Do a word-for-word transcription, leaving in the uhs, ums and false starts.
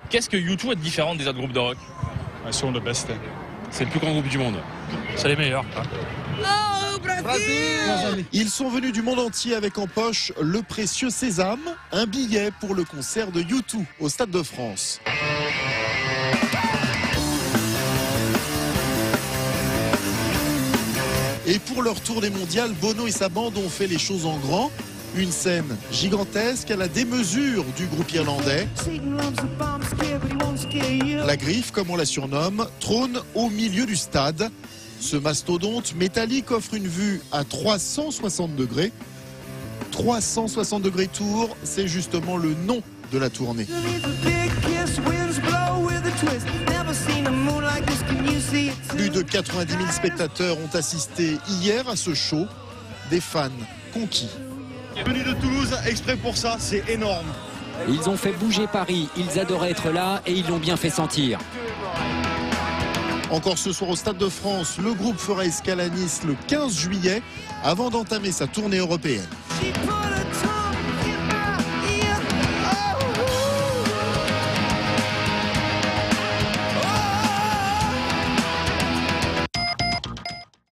Qu'est-ce que U deux a de différent des autres groupes de rock? Ils sont le best. C'est le plus grand groupe du monde. C'est les meilleurs. Quoi. Ils sont venus du monde entier avec en poche le précieux sésame, un billet pour le concert de U deux au Stade de France. Et pour leur tournée mondiale, Bono et sa bande ont fait les choses en grand. Une scène gigantesque à la démesure du groupe irlandais. La Griffe, comme on la surnomme, trône au milieu du stade. Ce mastodonte métallique offre une vue à trois cent soixante degrés. trois cent soixante degrés tour, c'est justement le nom de la tournée. Plus de quatre-vingt-dix mille spectateurs ont assisté hier à ce show. Des fans conquis. Venu de Toulouse exprès pour ça, c'est énorme. Ils ont fait bouger Paris, ils adoraient être là et ils l'ont bien fait sentir. Encore ce soir au Stade de France, le groupe fera escale à Nice le quinze juillet avant d'entamer sa tournée européenne.